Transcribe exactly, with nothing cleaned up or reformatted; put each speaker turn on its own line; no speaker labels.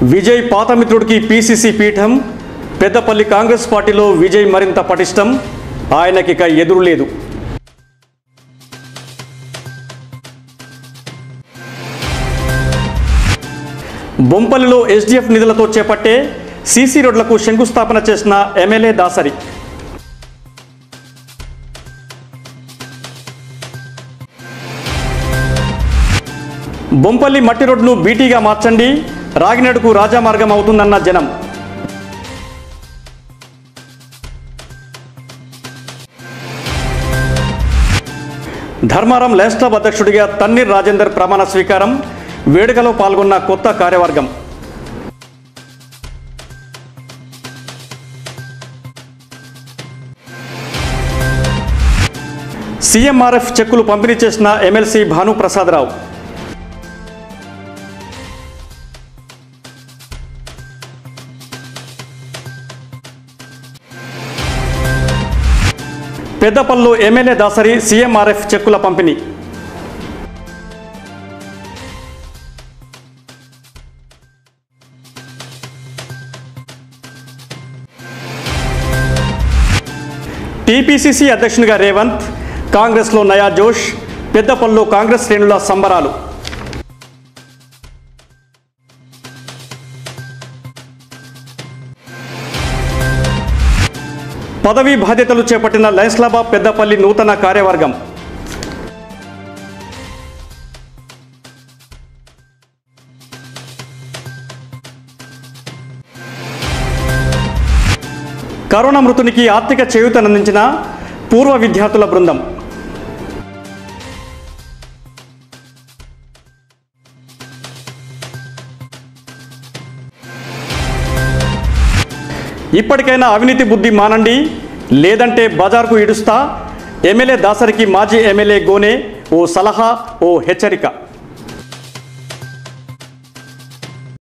Vijay పాతమిత్రుడికి PCC పీఠం. పెద్దపల్లి కాంగ్రెస్ పార్టీలో విజయ్ మరింత పటిష్టం. ఆయనకిక ఎదురు లేదు. బొంపల్లిలో ఎస్డీఎఫ్ నిధులతో చేపట్టే సీసీ రోడ్లకు శంకుస్థాపన చేసిన ఎమ్మెల్యే దాసరి. బొంపల్లి మట్టి రోడ్ను బీటీగా మార్చండి, రాగినడుకు రాజామార్గం అవుతుందన్న జనం. ధర్మారం లయన్స్ క్లబ్ అధ్యక్షుడిగా తన్నీర్ రాజేందర్ ప్రమాణ స్వీకారం. వేడుకలో పాల్గొన్న కొత్త కార్యవర్గం. సీఎంఆర్ఎఫ్ చెక్కులు పంపిణీ చేసిన ఎమ్మెల్సీ భానుప్రసాదరావు. పెద్దపల్లిలో ఎమ్మెల్యే దాసరి సీఎంఆర్ఎఫ్ చెక్కుల పంపిణీ. టీపీసీసీ అధ్యక్షునిగా రేవంత్. కాంగ్రెస్లో నయా జోష్. పెద్దపల్లిలో కాంగ్రెస్ శ్రేణుల సంబరాలు. పదవీ బాధ్యతలు చేపట్టిన లయన్స్ క్లబ్ పెద్దపల్లి నూతన కార్యవర్గం. కరోనా మృతునికి ఆర్థిక చేయూతనందించిన పూర్వ విద్యార్థుల బృందం. ఇప్పటికైనా అవినీతి బుద్ధి మానండి, లేదంటే బజార్కు ఇడుస్తా. ఎమ్మెల్యే దాసరికి మాజీ ఎమ్మెల్యే గోనే ఓ సలహా, ఓ హెచ్చరిక.